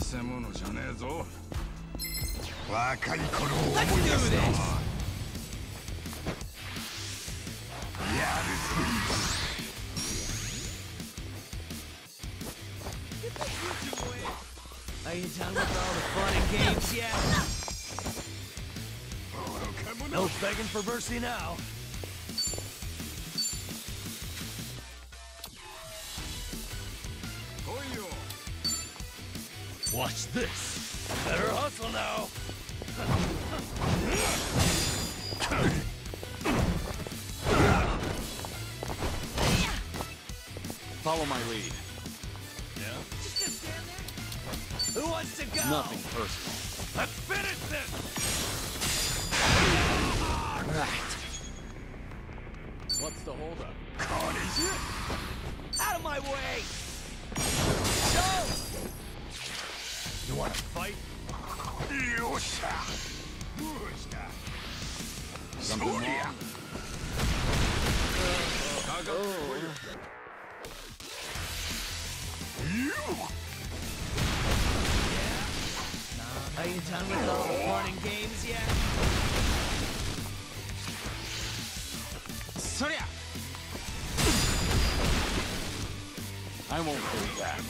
物じゃねえぞ。 若い頃を思い出すの。やるぞ。 Are you done with all the fun and games yet? No begging for mercy now. Watch this. Better hustle now. Follow my lead. Yeah? Just gonna stand there? Who wants to go? Nothing personal. Let's finish this! Right. What's the holdup? Out of my way! Go! You wanna fight? Something wrong? Are you done with all the fun and games yet? Sorya! I won't do that.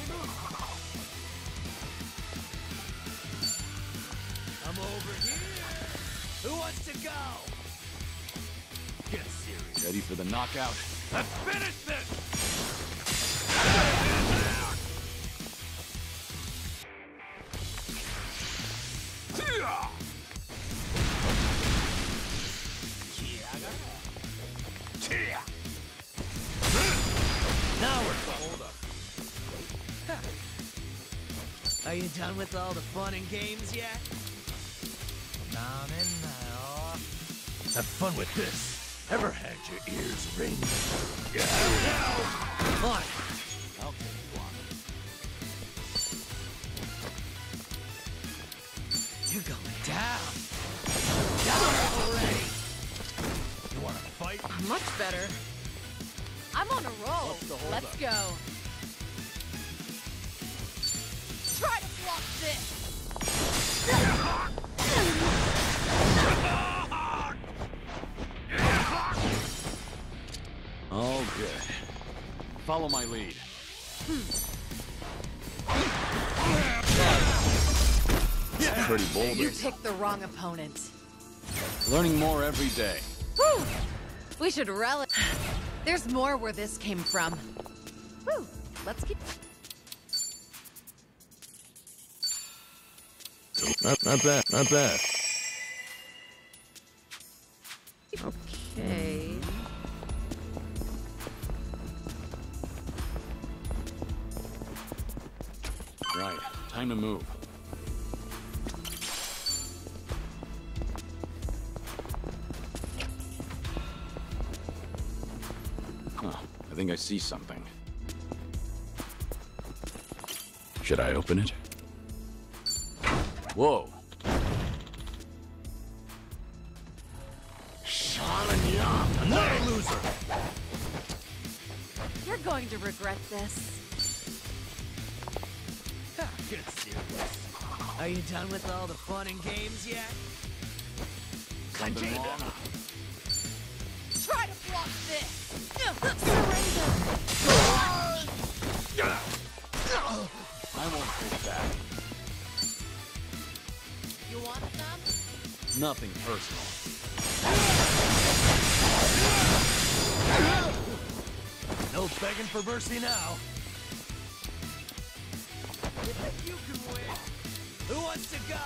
I'm over here! Who wants to go? Get serious. Ready for the knockout? Let's finish this! Now we're hold up. Are you done with all the fun and games yet? Have fun with this. Ever had your ears ring? Yeah. On it. I'll take one. You're going down. Down already. You want to fight? Much better. I'm on a roll. What's the hold Let's up? go. Try to block this. All good. Follow my lead. Pretty bold. You picked the wrong opponent. Learning more every day. Whew. We should relish. There's more where this came from. Whew. Let's keep. Not bad, not bad. Okay. Right. Time to move. Huh. I think I see something. Should I open it? Whoa. Another loser. You're going to regret this. Get serious. Are you done with all the fun and games yet? Something wrong? Try to block this. Surrender. I won't take that. You want some? Nothing personal. No begging for mercy now. You think you can win? Who wants to go?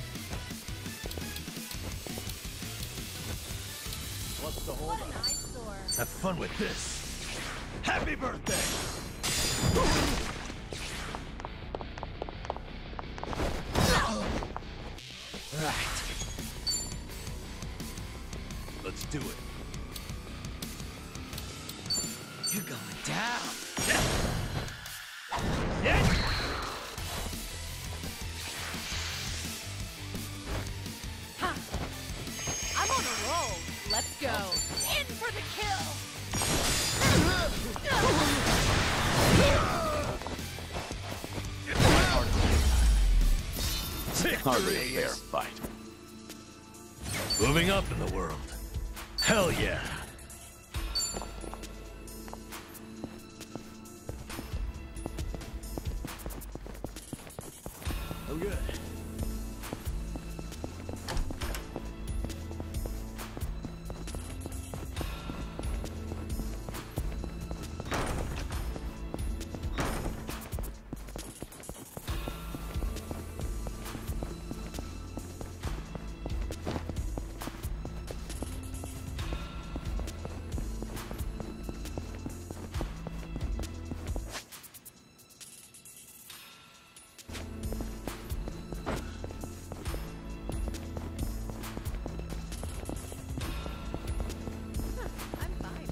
What's the What holdup? an eyesore. Have fun with this. Happy birthday! Right. Let's do it. You're going down. Ha! I'm on a roll. Let's go. In for the kill. Hardly a fair fight. Moving up in the world. Hell yeah. Oh, good. I'm fine.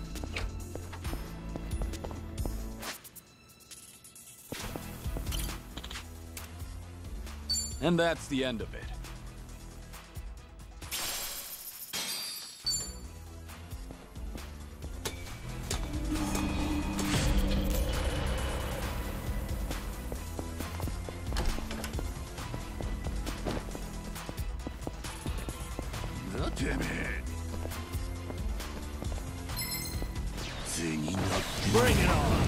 And that's the end of it. Damn it. Bring it on.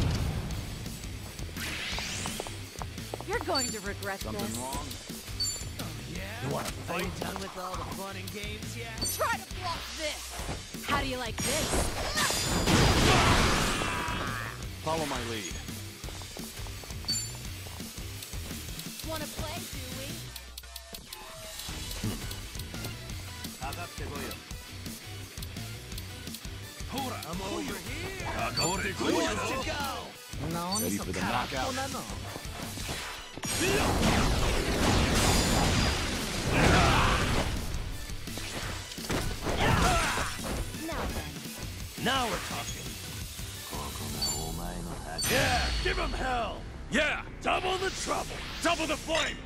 You're going to regret Something this. wrong? You want to Are you fight? done with all the fun and games yet? Try to block this. How do you like this? Follow my lead. Wanna play, do we? I'm over here. Who wants to go? No, Ready for the knockout? Now then. Now we're talking. Yeah, give him hell. Yeah, double the trouble. Double the flame.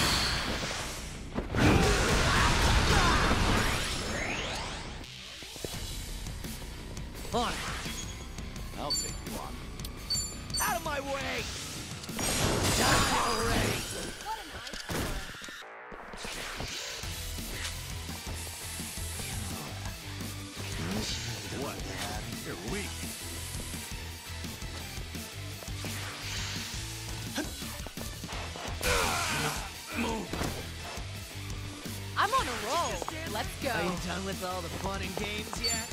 On. I'll take you on. Out of my way! Die already! What a nice What? You're weak. I'm on a roll. Let's go. Are you done with all the fun and games yet?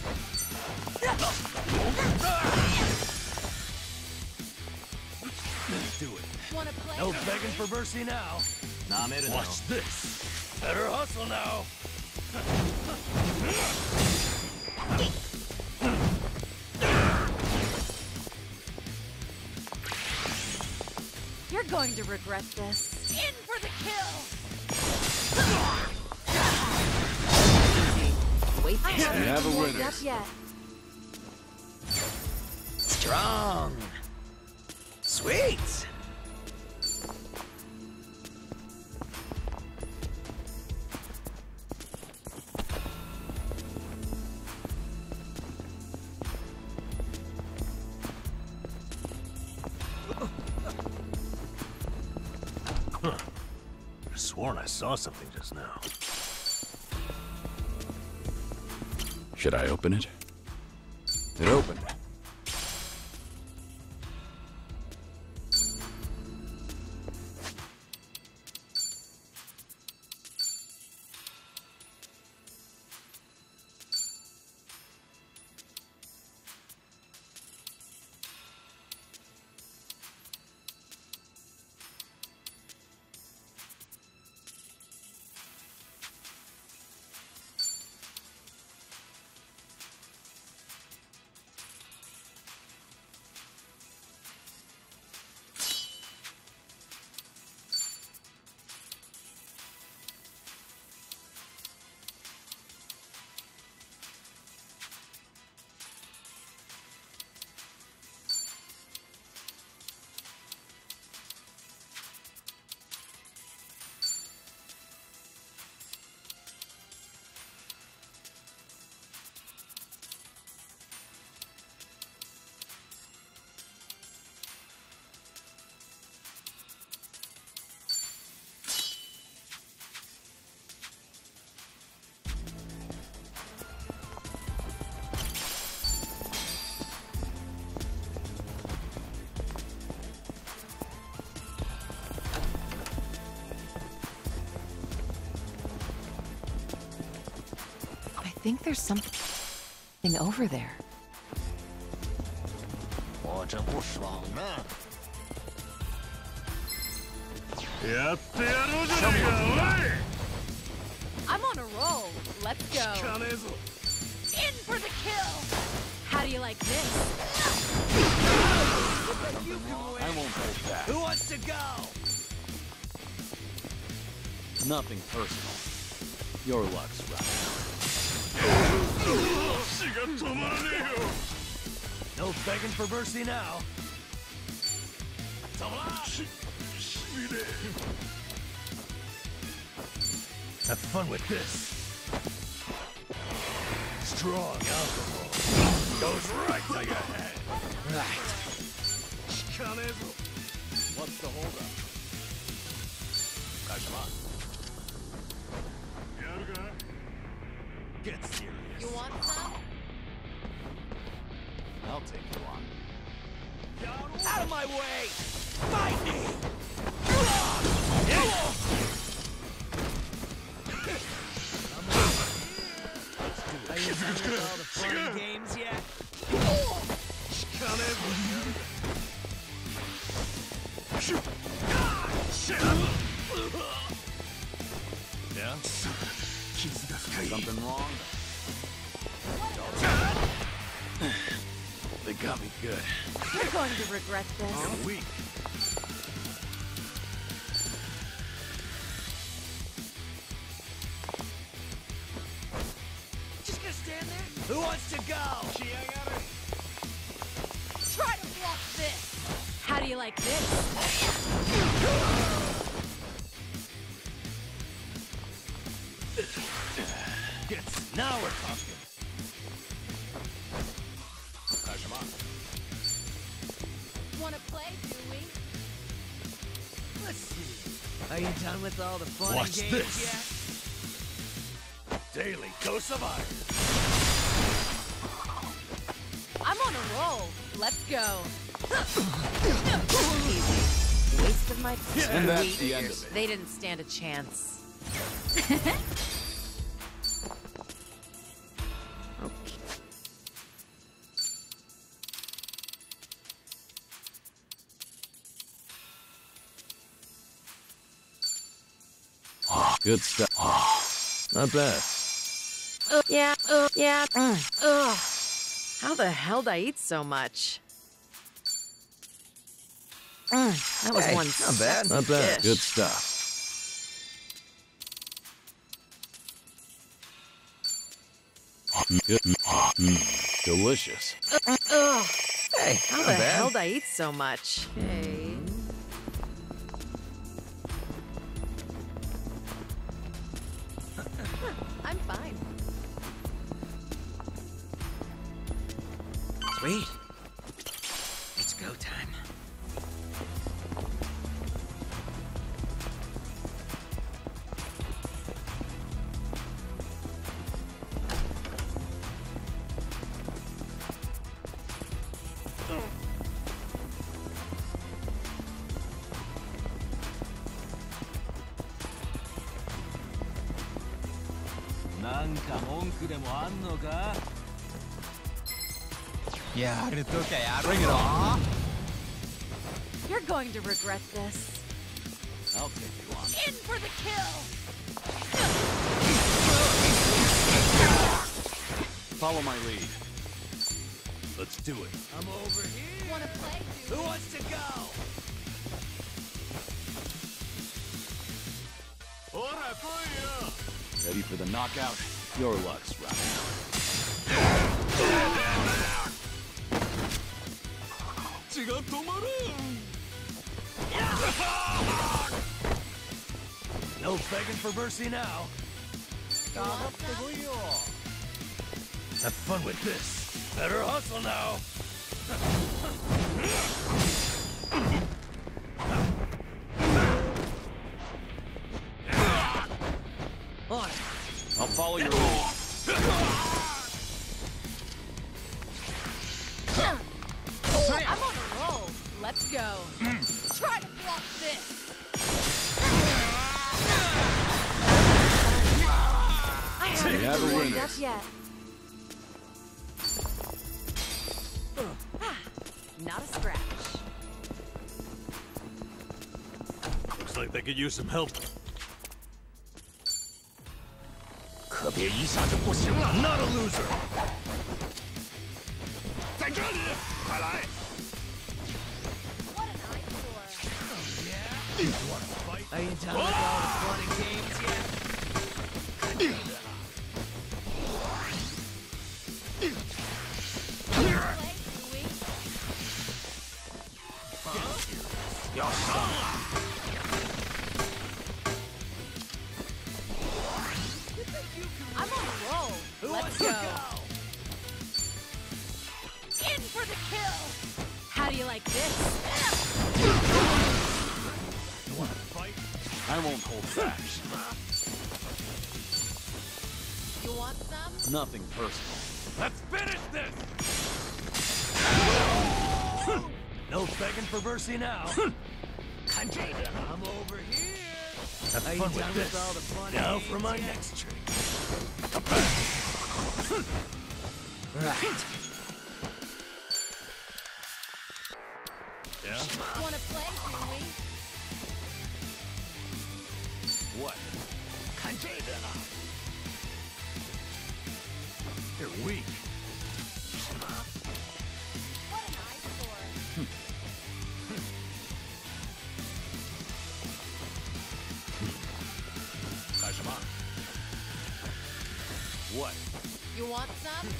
Do it. Wanna play? No begging for mercy now. Watch this. Better hustle now. You're going to regret this. In for the kill. Wait, I haven't have a warmed winner. up yet. strong. Sweet. I sworn I saw something just now. Should I open it? It opened. think there's something over there. 我这不爽呢。 やってやろうじゃねえか、 I'm on a roll. Let's おい。 go. かねえぞ。 In for the kill. How do you like this? You can win. I won't hold back. Who wants to go? Nothing personal. Your luck's right. 血が止まらねえよ。 No begging for mercy now. しびれ。Have fun with this. Strong alcohol goes right to your head. Right. 効かねえぞ。 What's the holdup? 会社はやるか Get serious. You want some? I'll take you on. Out of my way! Fight me! Are you done with all the fun and games yet? 効かねえぞ。Yeah? 傷が深い。 Something wrong? They got me good. You're going to regret this. I'm weak. Just gonna stand there? Who wants to go? Try to block this. How do you like this? Now we're talking. Wanna play, do we? Let's see. Are you done with all the fun Watch and games this. yet? Daily dose of iron. I'm on a roll. Let's go. Easy. Waste of my And that's the end of it. They didn't stand a chance. Good stuff. Not bad. Yeah. How the hell did I eat so much? That was Hey, one not bad. sexy Not bad. dish. Good stuff. Good. Delicious. Hey, How not the bad. hell did I eat so much? Okay. I'm fine. Sweet. It's go time. Bring it on. You're going to regret this. I'll take you on. In for the kill! Follow my lead. Let's do it. I'm over here. Wanna play? Who wants to go? Ready for the knockout? Your luck's right. No begging for mercy now. Have fun with this. Better hustle now. On it. I'll follow your lead. I'm on a roll. Let's go. Try to block this. I We have a warmed winner. up yet. Not a scratch. Looks like they could use some help. Not a loser. 在这里，快来！ What an eyesore. Are you done with all the fun and games yet? Play, Louie. 要上了！ I'm on a roll. Let's go. In for the kill. How do you like this? I won't hold back. You want some? Nothing personal. Let's finish this! No begging for mercy now. I'm over here. Have Are you fun done with with all the this. fun Now and for games my yet? next trick. Right. Yeah? Wanna play, Louie? What? You're weak. What an eyesore. Kajima. What? You want some?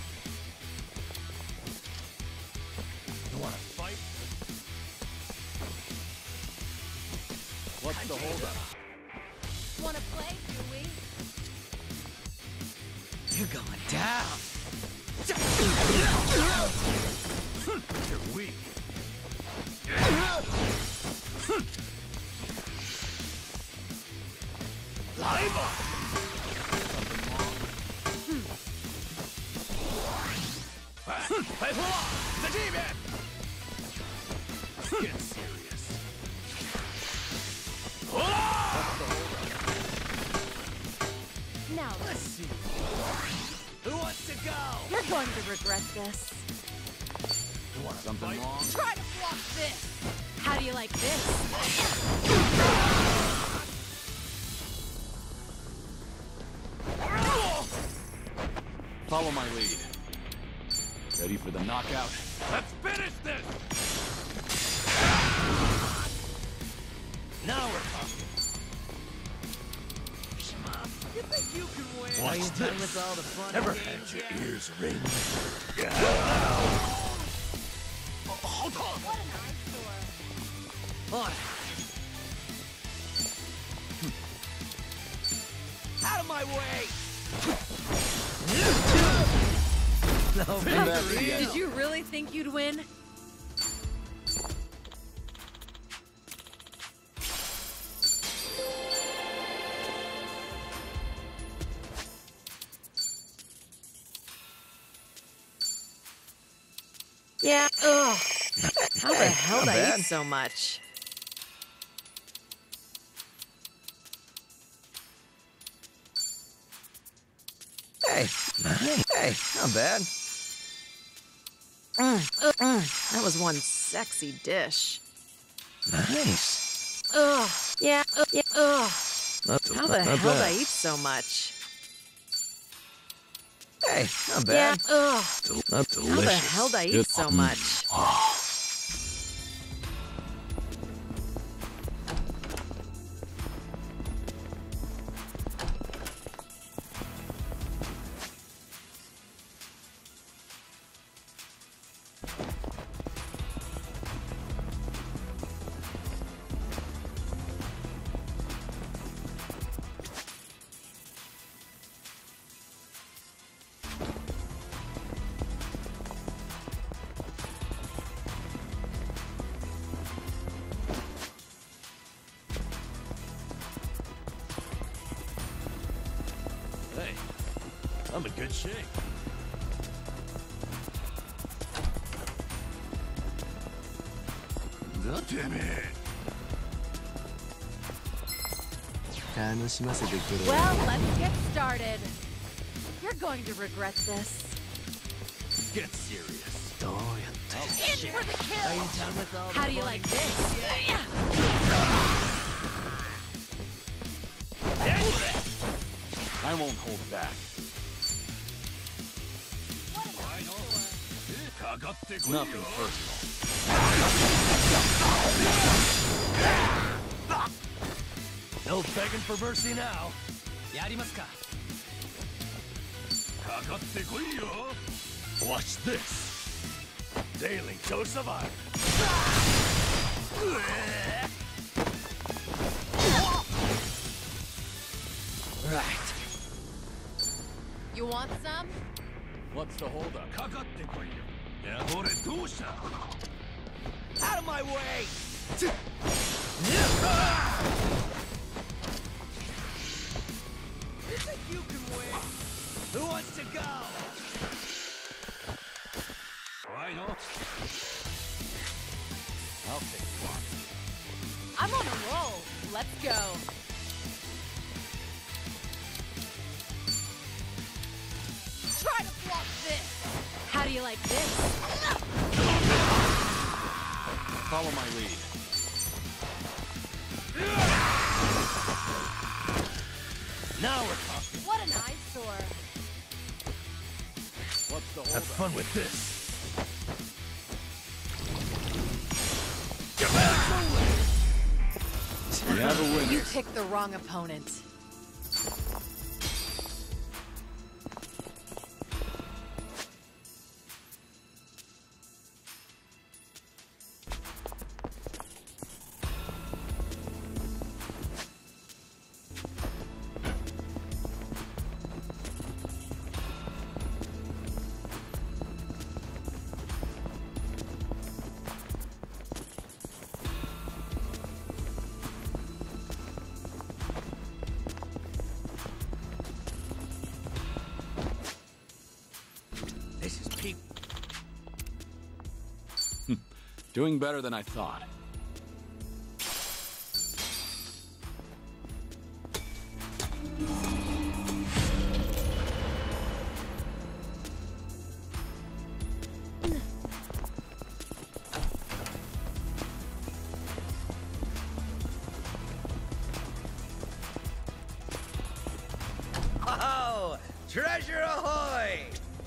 You wanna fight? What's the holdup? Wanna play, Louie? You're going down. You're weak. Live on! Get serious. Now, Let's see. Who wants to go? you're going to regret this. You wanna Something fight? wrong? Try to block this. How do you like this? Follow my lead. Ready for the knockout? Let's finish this! Now we're talking. You think you can win? Watch Are you this. done with all the fun Ever and had games your yet? ears ring? What an eyesore. On. Out of my way! No, victory. Did you really think you'd win? Yeah, ugh. How the hell did I eat so much? Hey, not bad. That was one sexy dish. Nice. Ugh. Yeah, yeah, ugh. How the not hell did bad. I eat so much? Hey, not Yeah, bad. ugh. Not How delicious. the hell did I eat Good. so much? Hey, I'm in good shape. Well, let's get started. You're going to regret this. Get serious. どうやって In for the Are you kill! done with all the How do you fun like and this? I won't hold back. Nothing personal. No begging for mercy now. やりますか Watch this. Daily dose of iron. Right. You want some? What's the holdup? Out of my way! You think you can win? Who wants to go? I'll take one. I'm on a roll. Let's go. Try to block this. How do you like this? Follow my lead. Now we're talking. What an eyesore. What's the Have holdup? fun with this. We have a winner. You picked the wrong opponent. This is peak. Doing better than I thought. Oh, treasure ahoy!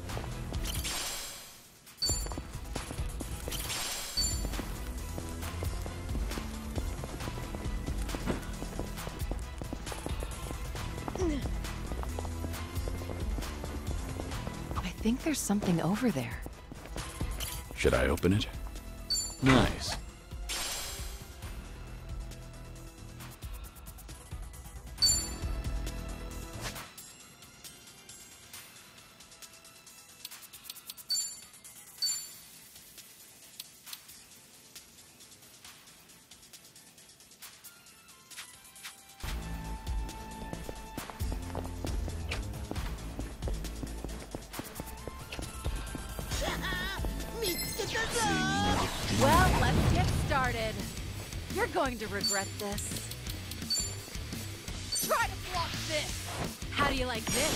I think there's something over there. Should I open it? Nice. Well, let's get started. You're going to regret this. Try to block this. How do you like this?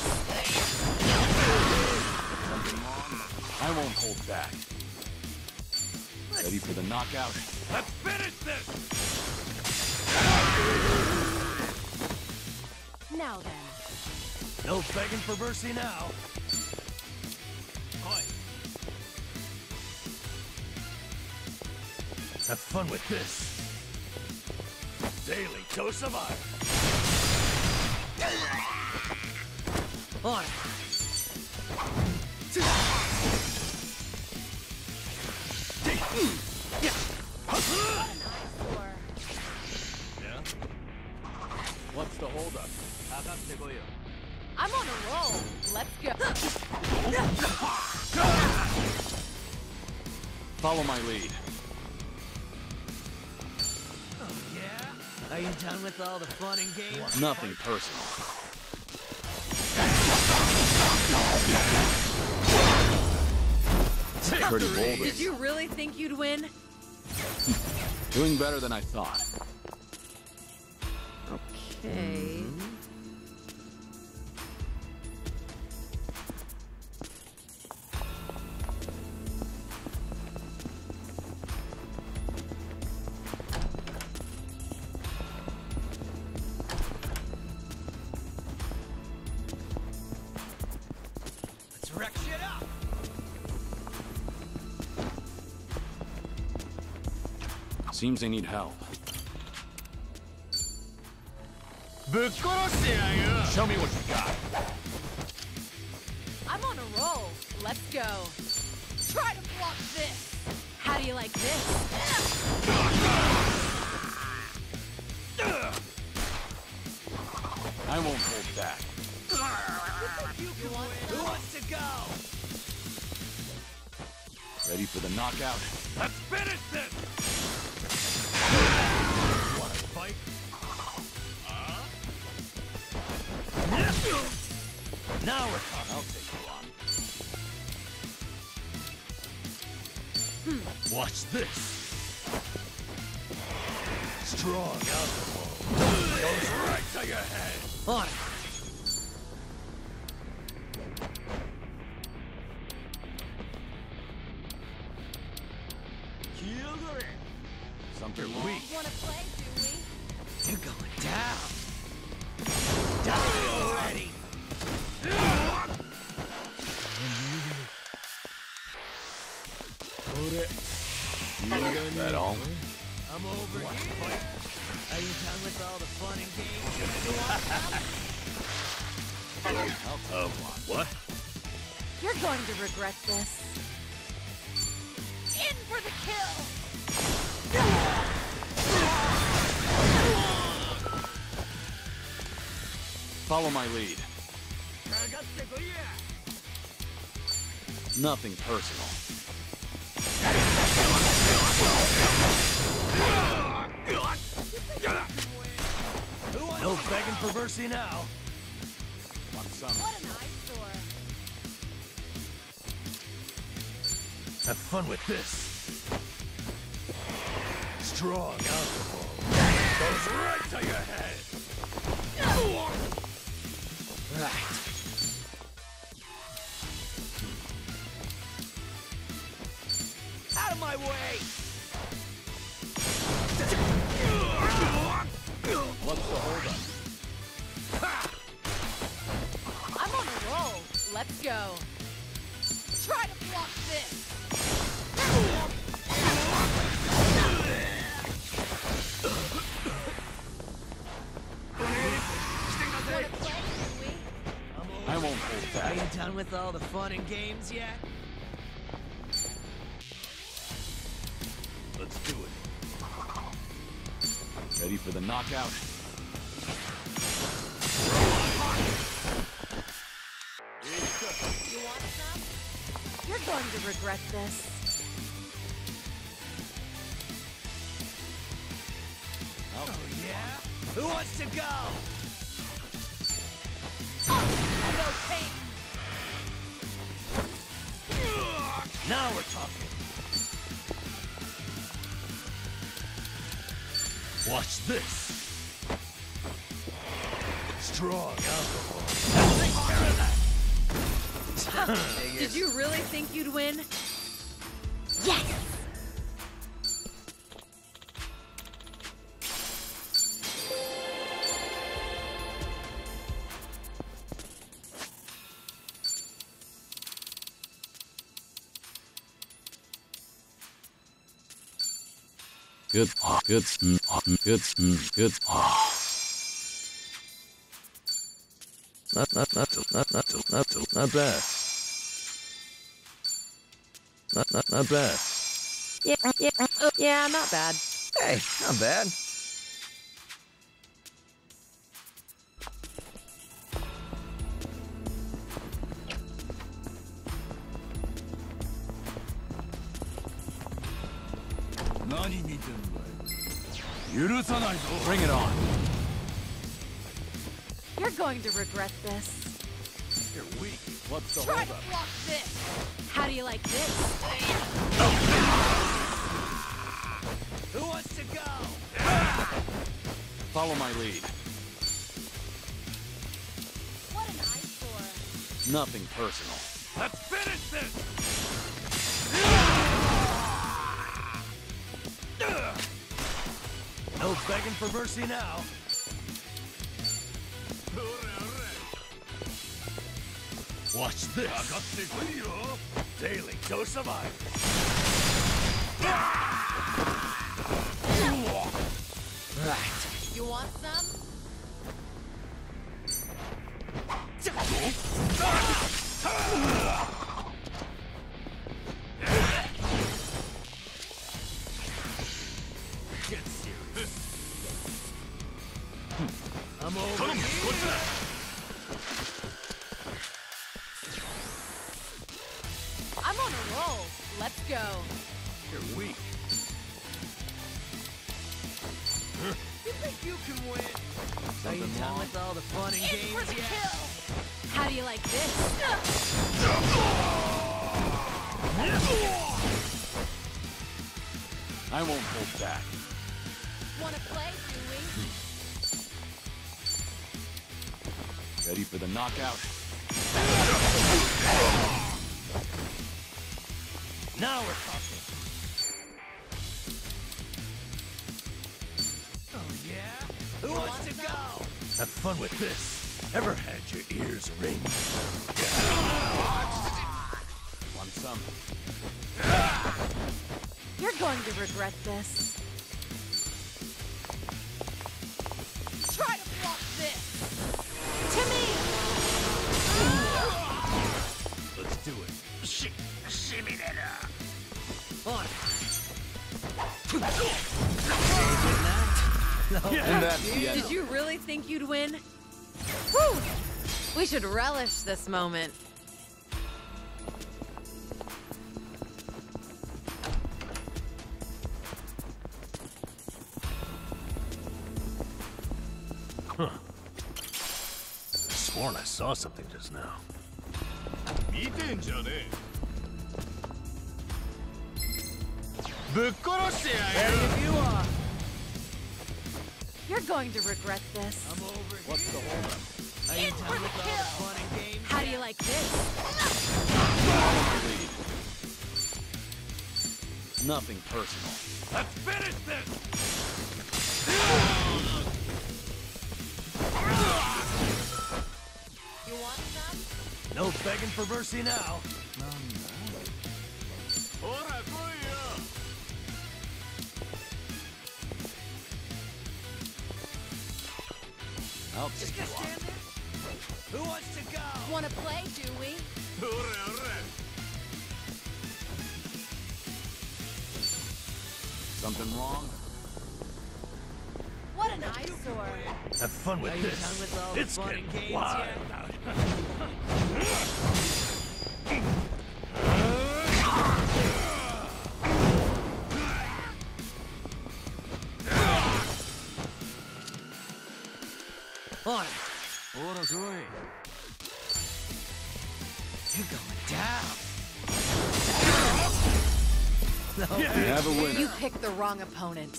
I won't hold back. Ready for the knockout? Let's finish this. Now then. No begging for mercy now. Have fun with this. Daily dose of iron. On it. Eyesore. Yeah? What's the holdup? I'm on a roll. Let's go. Follow my lead. Are you done with all the fun and games? Nothing personal. Pretty bold. Did you really think you'd win? Doing better than I thought. Okay. wreck shit up. Seems they need help. Show me what you got. I'm on a roll. Let's go. Try to block this. How do you like this? I won't hold back. Who wants to go? Ready for the knockout? Let's finish this! Wanna fight? Now we're talking. I'll take you on. Watch this. Strong alcohol. Goes right to your head. On it. Something weak. Wanna play, do we? You're going down. Die already. That all? I'm over here. Are you done with all the fun and games? What? You're going to regret this. In for the kill! Follow my lead. Nothing personal. No begging for mercy now. Want some? What an eyesore. Have fun with this. Strong alcohol. Goes right to your head. Right. Out of my way! What's the holdup? I'm on a roll. Let's go. Try to block this. Wanna play, do we? I won't hold Are back. you done with all the fun and games yet? Let's do it. Ready for the knockout? You want some? You're going to regret this. Oh, yeah? Who wants to go? No pain. Now we're talking. Watch this. Strong alcohol. Take care of that. Did you really think you'd win? Yes! Good. Good. Good. Good. Not bad. Not bad. Yeah, not bad. Hey, not bad. Bring it on. You're going to regret this. You're weak. What's the Try to holdup? block this. How do you like this? Who wants to go? Follow my lead. What an eyesore. Nothing personal. Let's finish this. No begging for mercy now. Watch this. Daily dose of iron. You want some? Get serious. I'm over here. I'm on a roll. Let's go. You're weak. You think you can win? Are you done with all the fun and In for games the yet? kill. How do you like this? I won't hold back. Wanna play, do we? Ready for the knockout? Now we're talking. Oh yeah? Who wants to go? Have fun with this. Ever had your ears ring? Want some? You're going to regret this. Try to block this. To me. Let's do it. On. And that's the end. Did you really think you'd win? Whew! We should relish this moment. Sworn I saw something just now. Ready if you are. You're going to regret this. I'm over here. What's the holdup? Are you In for done the with all kill. the fun and games? How do you like this? Nothing personal. Let's finish this! You want some? No begging for mercy now. I'll Just take you gonna on. stand there? Who wants to go? Wanna play, do we? Something wrong? What an eyesore. Have fun with Are you this. done with all the It's fun getting and games wild yet? out On it. You're going down. No. We have a winner. You picked the wrong opponent.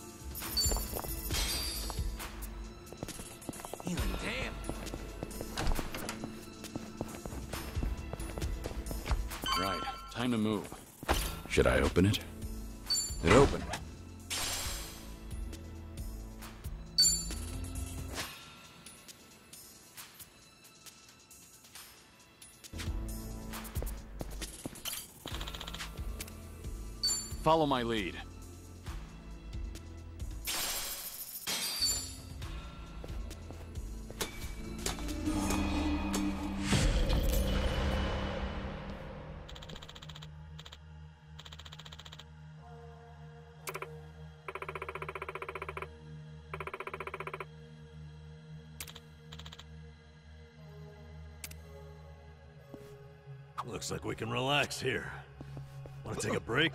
Damn. Right. Time to move. Should I open it? It opened. Follow my lead. Looks like we can relax here. Want to take a break?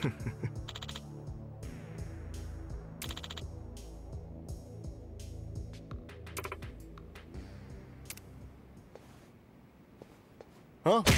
Huh?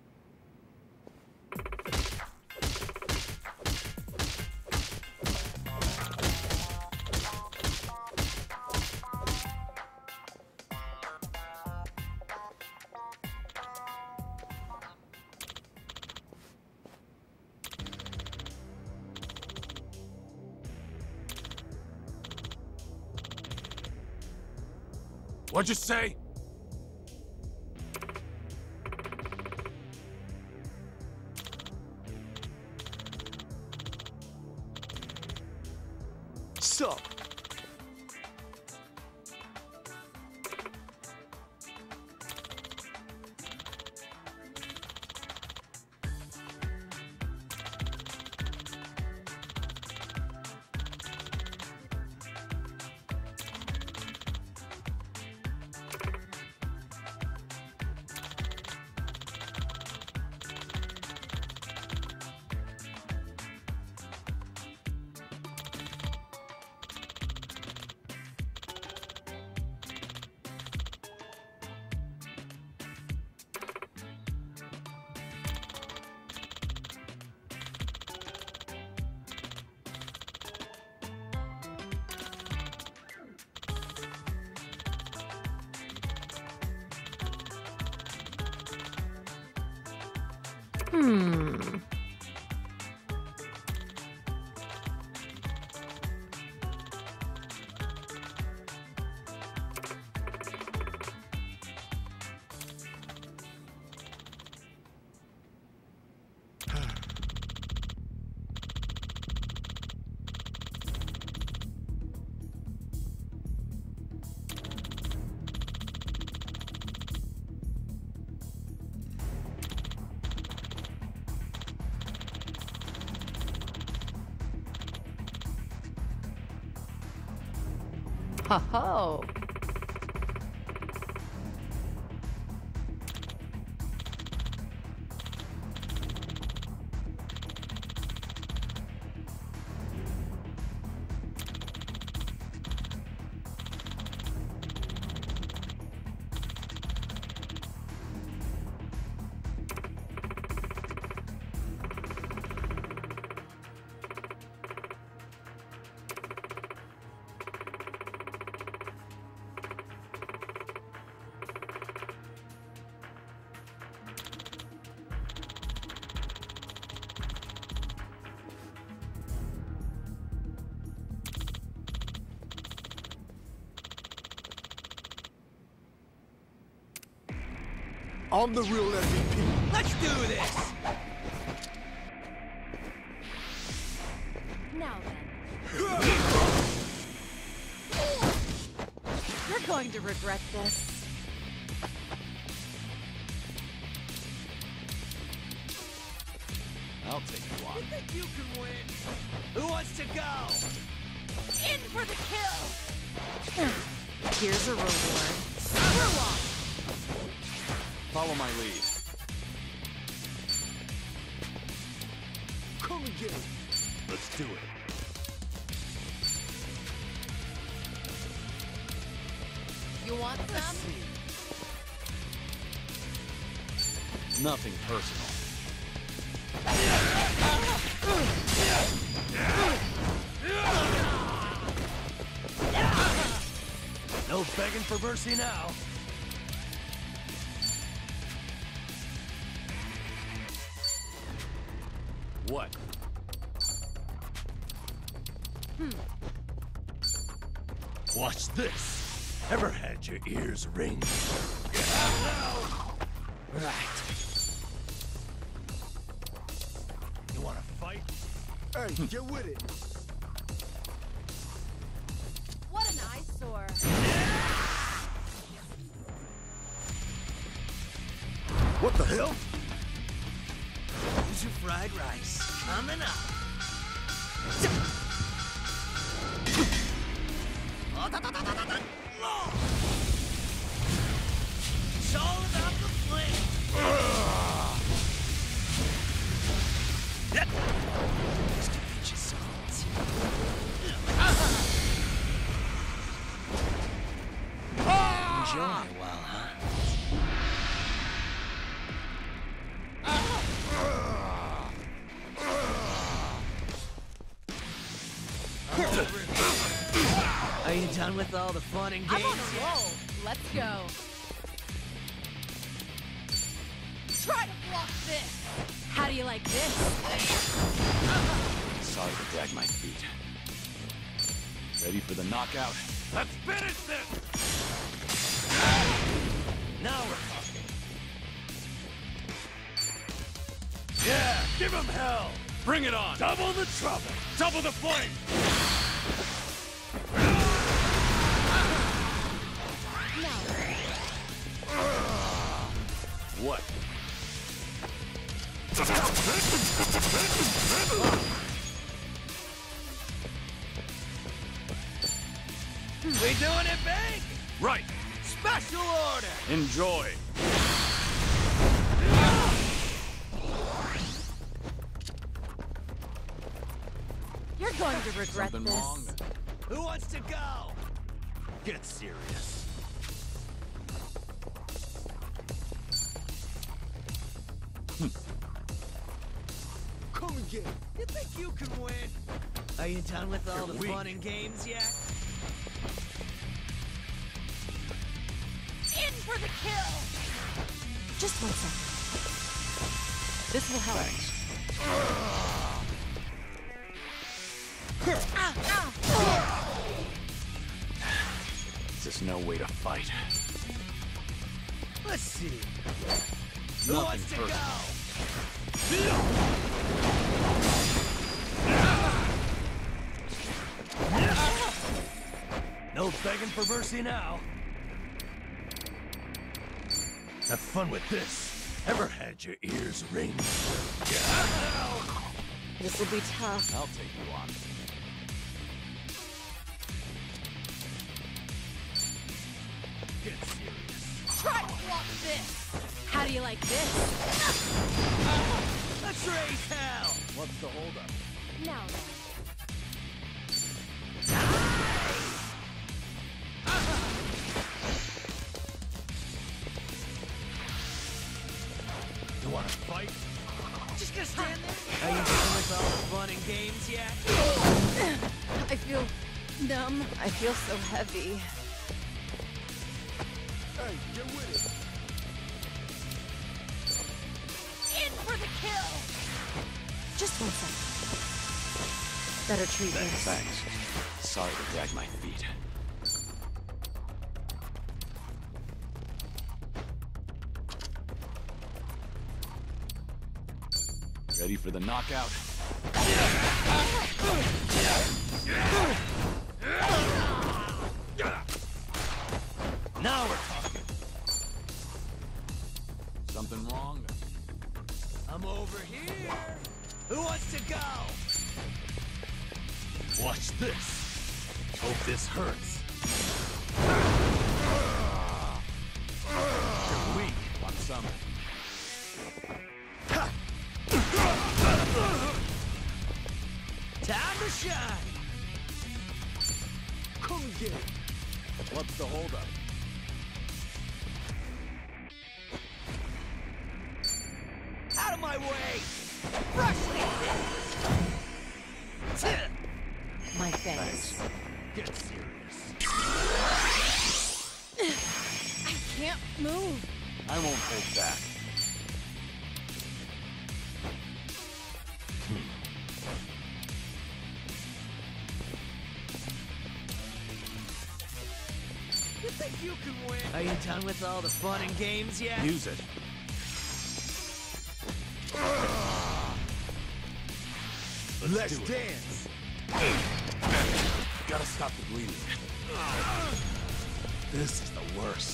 What'd you say? Sup? Ho ho. I'm the real MVP. Let's do this! Now then. You're going to regret this. I'll take you on. You think you can win? Who wants to go? In for the kill! Here's a reward. Overwatch! Follow my lead. Come and get it. Let's do it. You want some? Nothing personal. No begging for mercy now. What? Watch this. Ever had your ears ringed? Right. You wanna fight? Hey, get with it. What an eyesore. What the hell? Here's your fried rice. Coming up. It's all about the flame. Enjoy a while, huh? Are you done with all the fun and games? I'm on a roll. Let's go. Try to block this. How do you like this? Sorry to drag my feet. Ready for the knockout? Let's finish this! Now we're talking. Yeah, give him hell! Bring it on! Double the trouble! Double the flame! What? We doing it big? Right! Special order! Enjoy! You're going to regret Something this. wrong? Who wants to go? Get serious. Come and get it. You think you can win? Are you done with all the weak. fun and games yet? In for the kill. Just 1 second. This will help. This is no way to fight. Let's see. Who Nothing wants to personal. No begging for mercy now. Have fun with this. Ever had your ears ring? This will be tough. I'll take you on. Get serious. Try to block this. How do you like this? Let's raise hell! What's the holdup? Now then. You wanna fight? Just gonna stand there? Are you done with all the fun and games yet? I feel numb. I feel so heavy. Hey, get with it. In for the kill. Just 1 second. Better treatment. Thanks. Sorry to drag my feet. Ready for the knockout? Now we're talking. Something wrong? I'm over here. Who wants to go? Watch this. Hope this hurts. You're weak. Want some? Time to shine. Come and get it. What's the holdup? Out of my way! Freshly hit! My thanks. Get serious. I can't move. I won't hold back. You think you can win? Are you done with all the fun and games yet? Use it. Let's dance. Gotta stop the bleeding. This is the worst.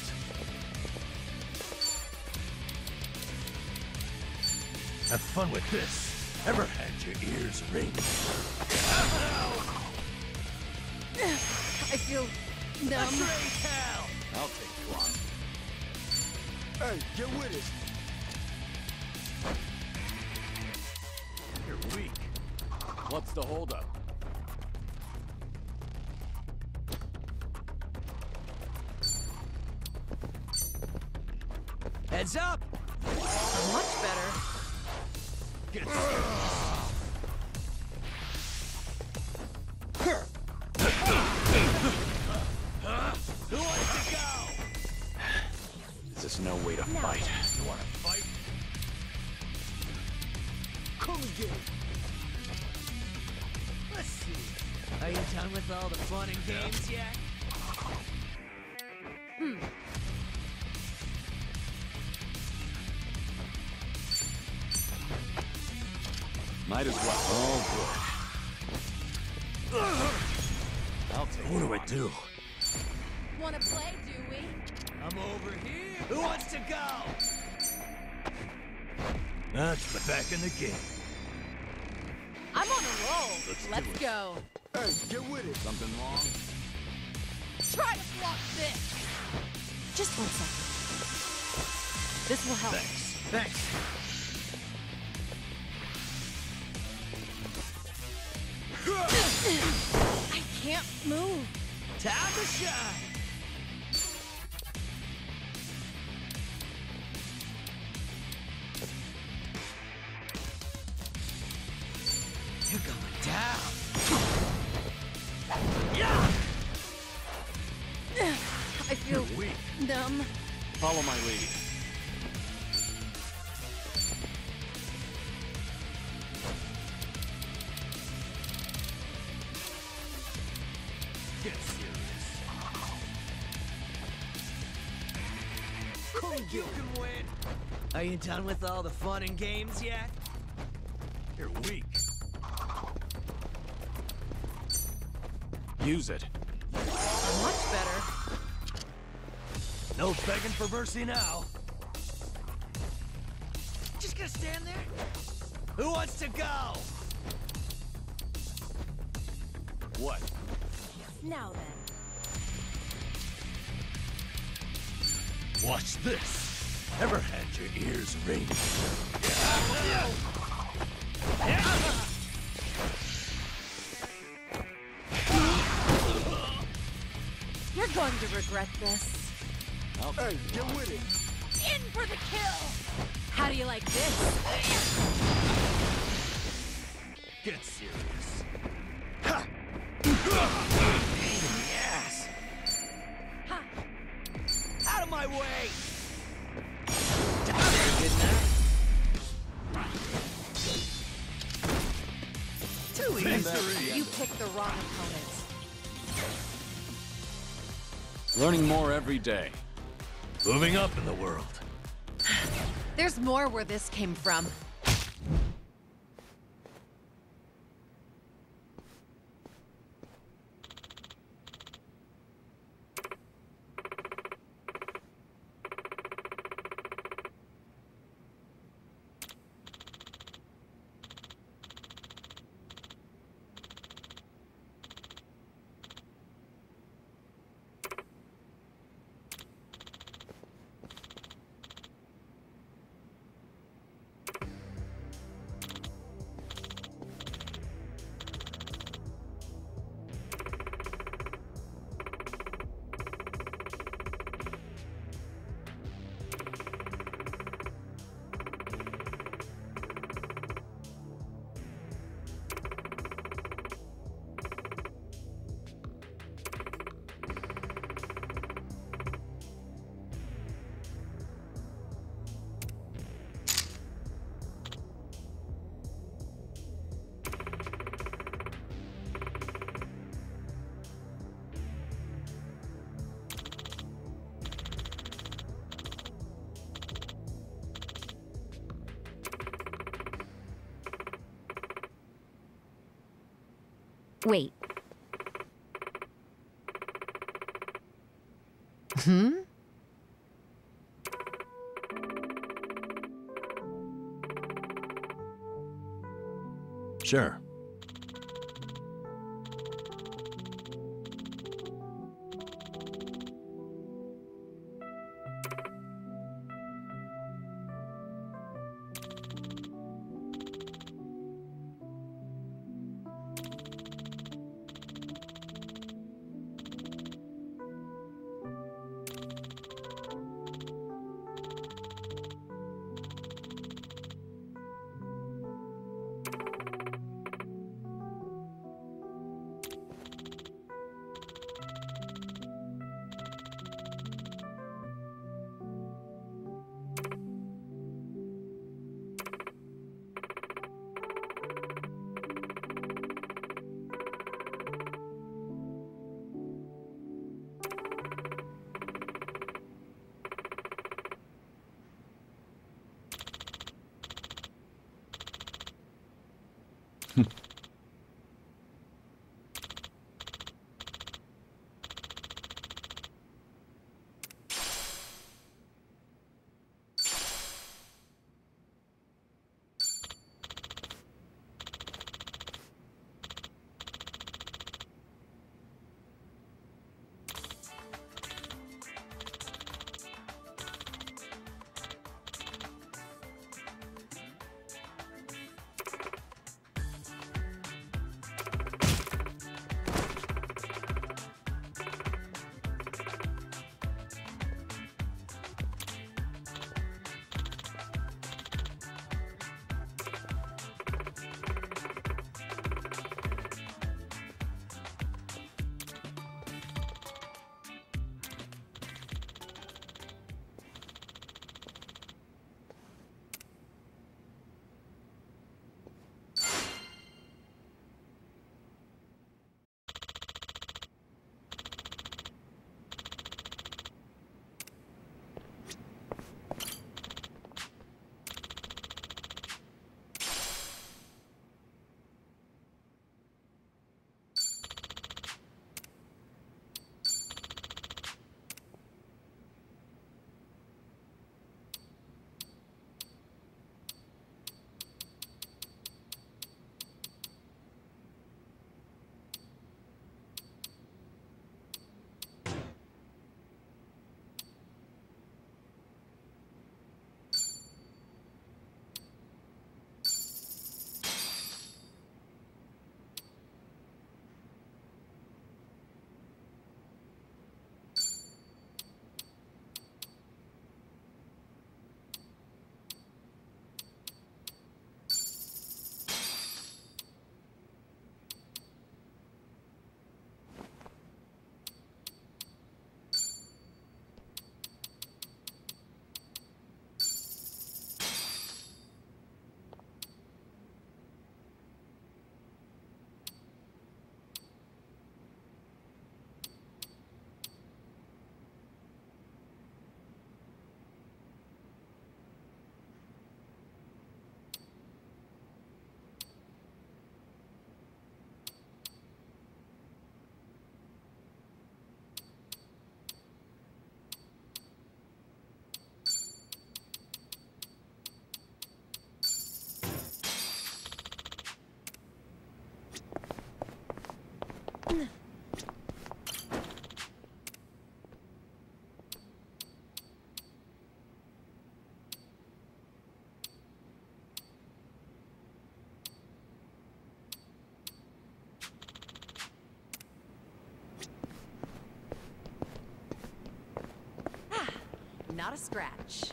Have fun with this. Ever had your ears ring? I feel Let's numb. raise hell! I'll take you on. Hey, get with it. You're What's the holdup? Heads up! Much better. Get Who wants to go? This is no way to fight. You wanna fight? Come and get it. Let's see. Are you done with all the fun and games yet? Might as well. Oh, good. I'll take What do I do? Wanna play, do we? I'm over here. Who wants to go? Let's get back in the game. I'm on a roll. Let's go. Hey, get with it. Something wrong? Try to block this. Just 1 second. This will help. Thanks. I can't move. Time to shine. You're going down. Yeah! I feel Weak. numb. Follow my lead. Get serious. Come and You get it. can win. Are you done with all the fun and games yet? You're weak. Use it. Much better. No begging for mercy now. Just gonna stand there? Who wants to go? What? Now then. Watch this. Ever had your ears ringing? You're going to regret this. Hey, get with it. In for the kill. How do you like this? Get serious. Yes. Ha. Out of my way. Too easy. Victory! You picked the wrong opponent. Learning more every day. Moving up in the world. There's more where this came from. Wait. Sure. Not a scratch.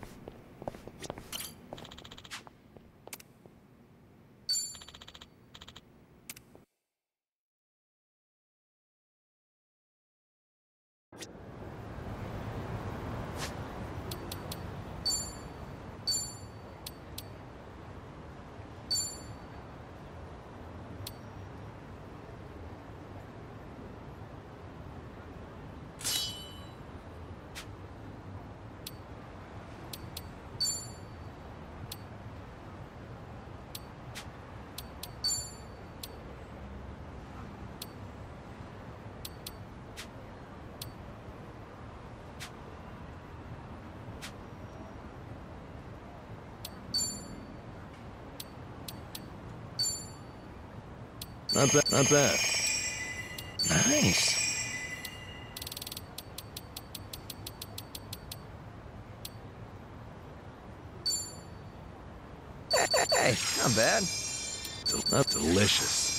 Not bad, not bad. Nice. Hey, not bad. Not delicious.